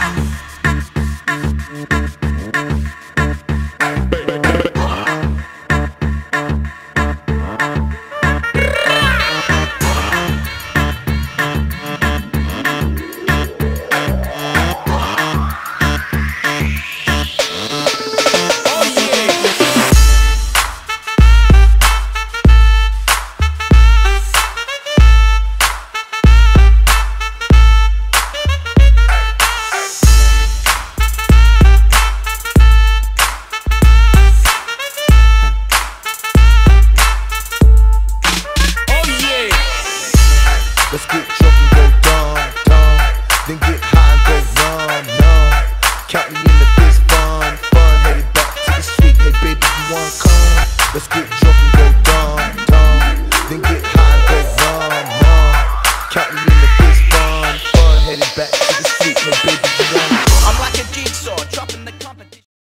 Let's get drunk and go dumb, dumb. Then get high and go numb, numb. Count me in the biz, fun, fun. Headed back to the street, hey baby, you wanna come? Let's get drunk and go dumb, dumb. Then get high and go numb, numb. Count me in the biz, fun, fun. Headed back to the street, hey baby, you wanna come? I'm like a jigsaw,